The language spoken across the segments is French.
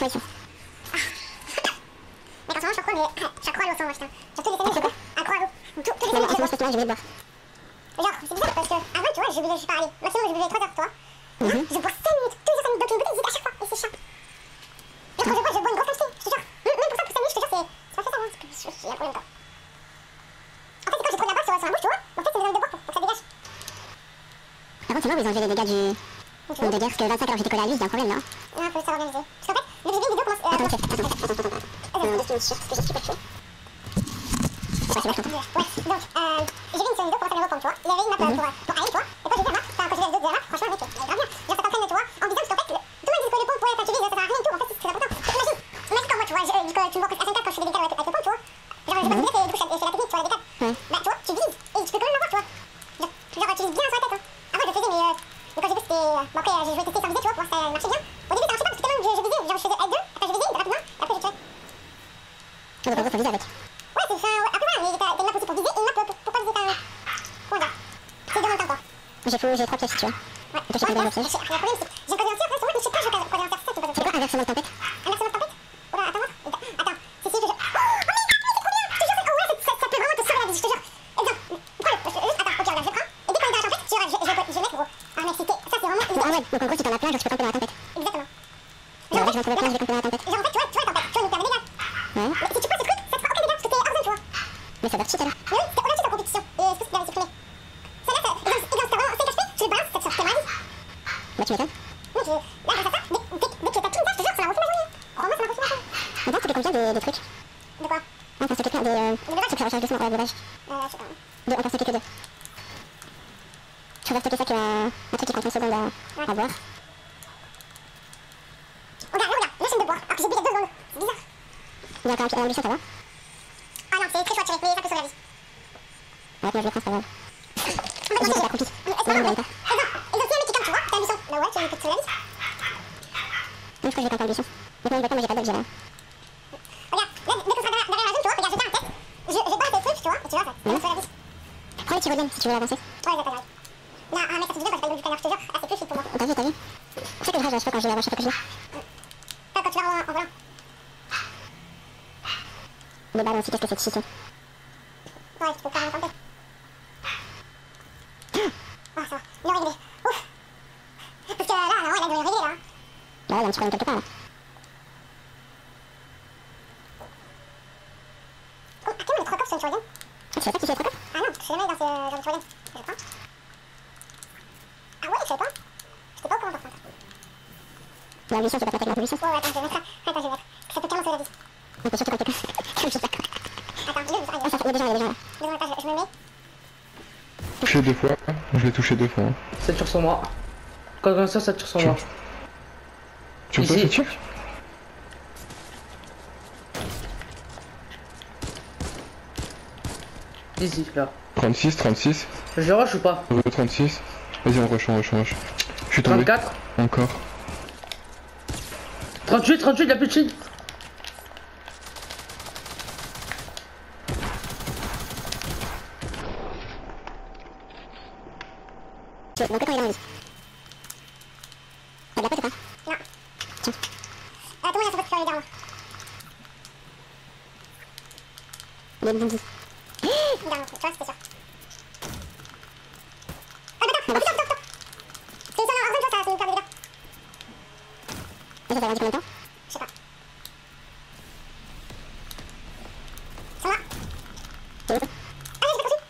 fois ici. Mais quand je crois, mais je crois à l'eau sans moi, putain. Sur tous les ennemis, je crois. À croix à l'eau. Tous les Non, ennemis, mais en ce moment, je vais boire. genre, c'est bizarre parce que avant, tu vois, je buvais pas aller. Maximum, je buvais 3 heures, toi. Là, je bois 5 minutes, tous les 5 minutes, donc une bouteille à chaque fois, et c'est chiant. Là, quand je bois une grosse quantité, je te jure. Même pour ça, pour 5 minutes, je te jure, c'est pas fait ça, hein, parce que je suis un problème, quoi. En fait, c'est quand j'ai trop de la boîte sur la bouche, tu vois. En fait, c'est besoin de boire pour que ça dégage. Par contre, c'est moi où ils ont enlevé les dégâts du. De guerre, parce que 25 alors j'étais collé à lui, il y a un problème là. Non, faut savoir organiser. Parce qu'en fait, le début de vidéo commence. Attends, parce que je suis super chaud. Ouais, c'est vachement. Ouais, donc, j'ai vu une vidéo commencer à reprendre, tu vois. Il y avait une map pour aller, tu vois. Et quand j'ai vu la map, enfin, quand j'ai vu les autres de la map, franchement, mec, il est grave bien. Genre, ça t'entraîne, tu vois, en disant que, en fait, tout le monde dit que le pompe, ouais, quand tu vises, ça sert à rien et tout. En fait, c'est très important. Imagine quand moi, tu vois, tu me vois que à 5 quand je fais des dégâts avec le pompe, tu vois. Genre, je passe des dégâts et du coup, je fais la technique, tu vois, les dégâts. Bah, tu vois, tu vises et tu peux quand même l'avoir, tu vois. Genre, tu vises bien sur la tête, hein. Avant, je le faisais, mais quand j'ai vu que c'était. Bon, après, j'ai joué tester sans viser, tu vois, pour voir si ça marchait bien. Au début, ça marchait pas parce que tellement je visais, genre, je faisais L2, après, je visais rapidement, et après, je tuais. Ah, donc en gros, faut viser avec. Ouais, c'est ça, ouais. Après, voilà, mais t'as une map aussi pour viser et une map pour pas viser ta. Comment dire. C'est deux en même temps, quoi. J'ai 3 pièces si tu veux. Ouais, Et toi, j'ai pas de pièces. le problème, c'est que j'ai codé entier, après, sur moi, mais je sais pas, je codé entier, c'est ça, C'est quoi inversement de tempête? inversement de tempête. Oula, attends, attends, c'est si, je te jure. Oh, mais c'est trop bien, je te jure, oh ouais, ça peut vraiment te sauver la vie, je te jure. Et donc, prends-le, juste, attends, ok, regarde, je prends, et dès qu'on est dans la tempête, tu vois, je vais mettre, gros. Ah, mec, ça, c'est vraiment. Ah ouais, donc en gros, si t'en as plein, genre tu peux camper dans la tempête. Exactement. Genre, dès que j'en trouve plein, je vais camper dans la tempête. Genre, en fait, tu vois, la tempête, tu vas nous faire des dégâts. Ouais. Mais si tu passes ce truc, ça te fera aucun dégât, parce que t'es hors zone, tu vois. Mais ça doit cheat alors. Mais oui, c'était hors en compétition, et est-ce que c'est bien supprimé. Ça, là, c'est vraiment 5 HP, tu le balances, ça te sort tes maladies. Bah, tu m'étonnes. Moi, là, grâce à ça, dès que t'as tout ça, je te jure, ça m'a refait ma journée. Crois-moi, ça m'a refait ma journée. On voit que combien de trucs. De quoi? On peut stocker plein de. Faut que ça recharge doucement, ouais, de vache. Je sais pas. On peut stocker que 2. Je préfère stocker ça qu'un truc qui prend 30 secondes à boire. Regarde, là, je viens de boire, alors que j'ai bu il y a 2 secondes. C'est bizarre. Il y a encore un ambition, ça va? Ah non, c'est très chaud à tirer, mais ça peut sauver la vie. Ouais, moi je le prends, c'est pas grave. En fait, J'ai pas compris. c'est Non, pas non, grave. pas. Et donc, si un mec qui tombe, tu vois, t'as l'ambition. Bah ouais, tu peux te sauver la vie. Non, je crois que j'ai pas encore l'ambition. Donc, moi, je vais pas, moi j'ai pas d'og, j'ai rien. Regarde, là, dès qu'on sera derrière la zone, tu vois, regarde, je tiens la tête. Je balance des trucs, tu vois, et tu vois, ça peut sauver la vie. Prends les tyroliennes si tu veux avancer. Ouais, j'ai pas grave. Là, un mec, ça se dit quand j'ai pas le bruit du canard, je te jure, ah, c'est plus shit pour moi. T'as vu, t'as vu? C'est ça que je rage à chaque fois quand je vais avoir chaque fois que je vais. Quand tu vas en volant. Les balles aussi, qu'est-ce que c'est cheaté? Ouais, tu peux pas en tenter. Ah, ça va, ils l'ont réglé. Ouf. Parce que là, ouais, là, ils l'ont réglé, là. Bah ouais, il y a un petit problème quelque part là. Oh, à quel moment les 3 cops sur une Tyrolienne? Ah, tu sais pas qui c'est les 3 cops? Ah non, je sais jamais dans ce genre de Tyrolienne. Je crois. Ah ouais, je savais pas. J'étais pas au courant par contre. L'ambition, c'est pas ta l'ambition. Ouais, attends, je vais mettre ça. Attends, je vais mettre. Ça peut carrément sauver la vie. On peut surtout quand t'es comme. Comme je sais pas. Attends, il est où? Ah, ça fait, il y a des gens là. Deuxième étage, je me mets. Touché 2 fois, je l'ai touché 2 fois. Ça tire sur moi. Quand ça tire sur moi. Tu Ici. peux ça tire? Ici, là. 36, 36. Je rush ou pas? 36. Vas-y, on rush, on rush, on rush. Je suis tombé. 34. Encore. 38, 38, la plus chill. Donc, quand il est dans la vie. T'as de la pote ou pas? Non. Tiens. Tout le monde a son pote sur les gardes. Il est bandit. Garde, tu vois, c'était sûr. Ah, attends, stop. C'est une zone en zone, toi, ça nous perd des dégâts. Et ça va durer combien de temps? Je sais pas. Sur moi. C'est où? Ah, je l'ai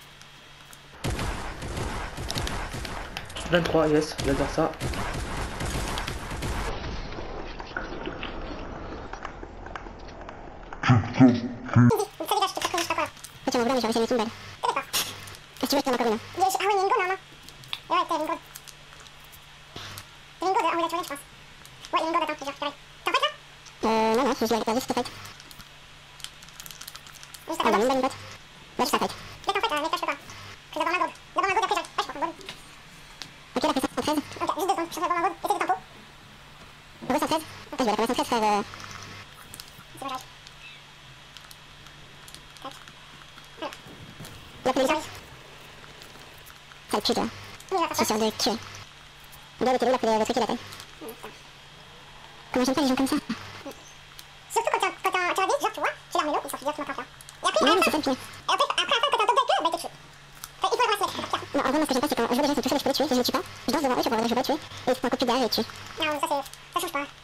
23, yes, j'adore ça. Ça dégage, je te fais pas quoi là. Toi, tu m'en voulais, mais j'aurais essayé de mettre une balle. Peut-être pas. Si tu veux, je te donne encore une. Ah ouais, il y a une gourde normalement. Et ouais, t'as une gourde. T'as une gourde en haut de la tournée, je pense. Ouais, il y a une gourde, attends, genre, j'arrive. T'es en fait là? Non, je vais aller juste fight. Juste Ah, à bah, la une boxe. bonne botte. Là, je suis à fight. Mec, en fait, mec, là, je peux pas. Je vais d'abord ma gourde. D'abord ma gourde, après j'arrive. Ah, je prends une gourde. Ok, la pression 113. Ok, juste 2 secondes, je fais d'abord ma gourde. Essaye de tempo. Re 113. Attends, je vais aller 113, frère. C'est bon, j'arrive. Tac. Voilà. Il a pris les J'arrive. Ça le pue, toi. Il va Je suis faire sûr de tuer. Le gars, il était où, il a pris le truc, il a fait. Comment j'aime pas les gens comme ça? Carmelo, il s'en fout directement 31. Et après, Non, mais c'est ça le pire. et après, quand t'as un peu de queue, bah, t'es tué. Enfin, il faut vraiment se mettre, c'est pas Non, en vrai, moi, ce que j'aime pas, c'est quand je vois des gens qui sont tout seuls et je peux les tuer, si je les tue pas, je danse devant eux, je vois, je peux pas les tuer, et ils se font un coup de pied derrière et ils tuent. Non, ça c'est. Ça change pas.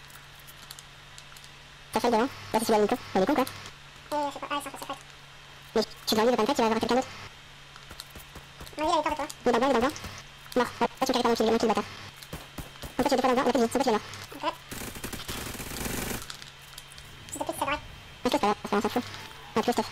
Ça fait devant. Là, c'est celui à Nico. Il est con, quoi. Je sais pas, c'est un peu secret. Mais tu dois lui le 24, tu vas avoir quelqu'un d'autre. Non, lui, il a eu peur de toi. Il est dans le blanc, il est dans le blanc. Mort. Là, tu me carries pas mon kill, bâtard. Comme ça, tu es deux fois dans le blanc, il a pas dit, son pote, il est mort. Ok. Si t'es plus, ça devrait. Un stuff, ça va, on s'en fout. Un plus stuff.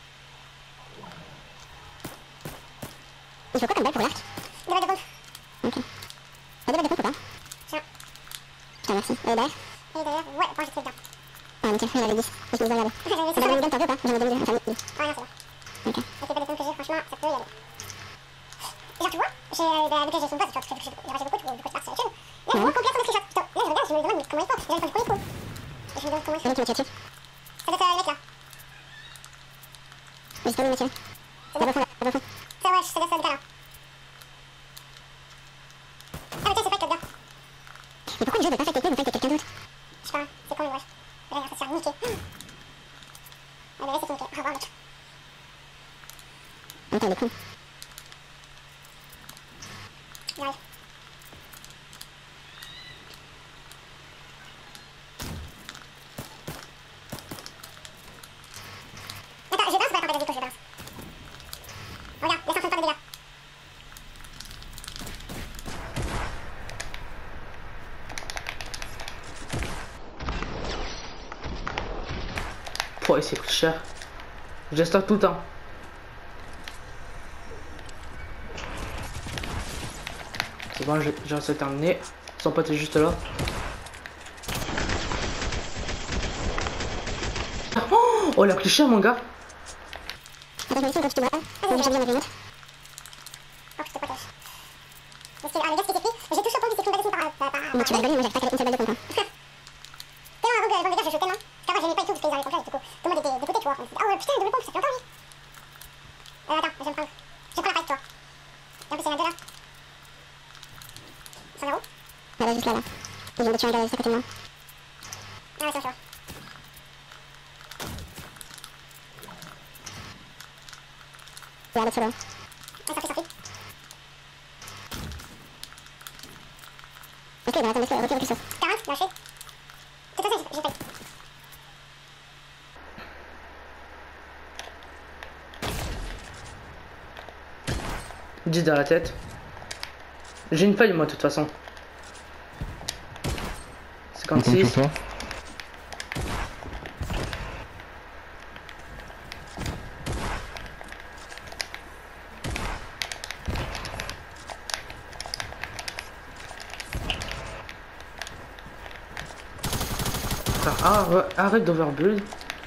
Il faut quoi comme balle pour l'arc? Deux balles de bombe. Ok. T'as deux balles de pompe ou pas? Tiens. Putain, merci. Et derrière? Et derrière, ouais, moi j'ai fait bien. Ah, nickel, il avait 10. Je me les ai regardés. J'avais Ça ça. va, Ouais, le gun, t'en veux pas? J'en ai donné deux. Enfin, oui. non, c'est bon. Ok. Avec les balles de bombe que j'ai, franchement, ça peut y aller. Genre, tu vois, avec j'ai son boss, tu vois, parce que j'ai beaucoup de parts sur YouTube. Là, je vois complètement des screenshots. Putain, là, je regarde, je me demande comment il faut. J'arrive pas du premier coup. Et je me demande comment il C'est faut. lui qui m'a tiré dessus. Ça doit être le mec là. Mais c'est pas lui qui m'a tiré. Ça va au fond, là, ça va au fond. Ça, ouais, ça doit être le gars là. Ah, mais tiens, c'est pas que bien. Mais pourquoi le jeu veut pas fighter avec lui, veut fighter quelqu'un d'autre? Je sais pas, c'est con, wesh. Regarde, ça se faire niquer. Ah, mais là, c'est niqué. Au revoir, l'autre. Attends, il est con. J'arrive. Attends, je balance ou pas? Attends, vas-y, je balance. Regarde, laisse un peu de dégâts. Ouais, c'est coûte cher. J'installe tout le temps. C'est bon, j'ai réussi à terminer. Son pote est juste là. Oh, il a pris cher, mon gars. Attends, je me laisse quand tu te vois. Donc, j'ai bien ma autre. Oh, je te protège. Parce que, ah, le gars, ce qui s'est pris, j'ai tout chapeau, il s'est pris une balle par. Mais tu vas rigoler, moi, j'arrive pas à caler une seule balle de pompe. Hein. Tellement avant que le dégâts, je jouais tellement. Parce qu'avant, j'aimais pas du tout parce qu'ils arrivaient comme ça, du coup. Tout le monde était dégoûté, tu vois. On se dit, ah ouais, putain, double pompe, ça fait longtemps, lui. Attends, je vais me prendre. Je prends la fight, toi. Et en plus, il y en a deux là. Ils sont là où? Là, juste là, là. Ils viennent de tuer un gars juste à côté de moi. Ah ouais, c'est chaud. Il y a l'autre solo. Ah, sorti. Ok, bah attends, laisse-le, recule, recule, sauf. 40, lâché. C'est tout ça, j'ai failli. Dis dans la tête. J'ai une faille, moi, de toute façon. On compte sur 56. toi. Ah, ouais, arrête d'overbuild.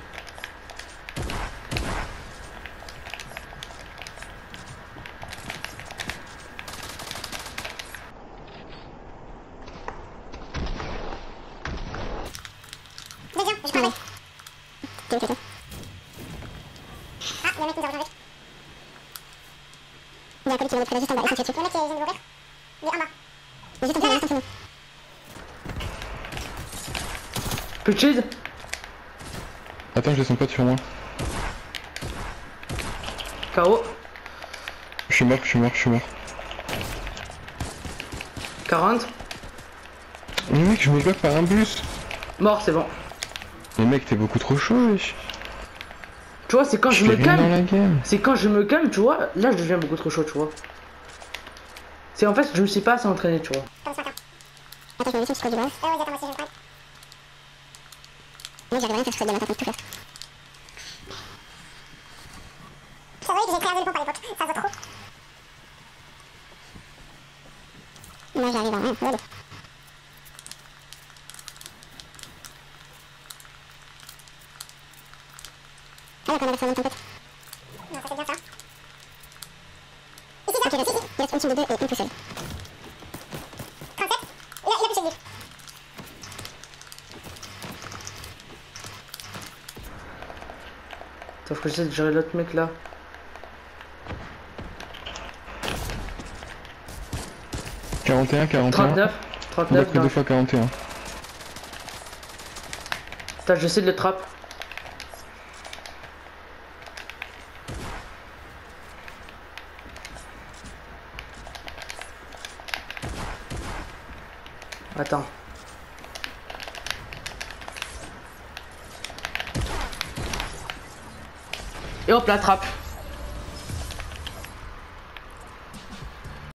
Mais viens, je parle. T'es où, t'es toi? Ah, il y a un mec qui nous a rejoint. Il y a un collègue qui vient de frère juste en bas, ils sont tirés dessus. Le mec qui vient de mourir. Il est en bas. Mais juste en bas, là, c'est bon. Petit. Attends, j'ai son pote sur moi. KO. Je suis mort, je suis mort, je suis mort. 40. Mais mec, je me bloque par un bus. Mort, c'est bon. Mais mec, t'es beaucoup trop chaud, wesh. Tu vois, c'est quand je fais me rien dans calme. la game. C'est quand je me calme, tu vois. Là, je deviens beaucoup trop chaud, tu vois. C'est en fait, je me suis pas assez entraîné, tu vois. Comme ça, attends. Attends, je me mets sur le score du bas. Ah ouais, attends, moi aussi, je vais me prendre. Moi, j'arrive à rien faire, je fais de la matin, tout faire. C'est vrai que j'ai créé un double pompe à l'époque. Ça va trop. Moi, j'arrive à rien, voilà. Ah, d'accord, on a versé en même temps, peut-être. Non, ça c'est bien ça. Ici, Ok, là, reste, ici. il reste une team de 2 et une tout seul. 37. Il a poussé lui. Attends, faut que j'essaie de gérer l'autre mec là. « 41, 41. 39. On a 39. pris 2 fois 41. Attends, j'essaie de le trap. Attends. Et hop, la trappe.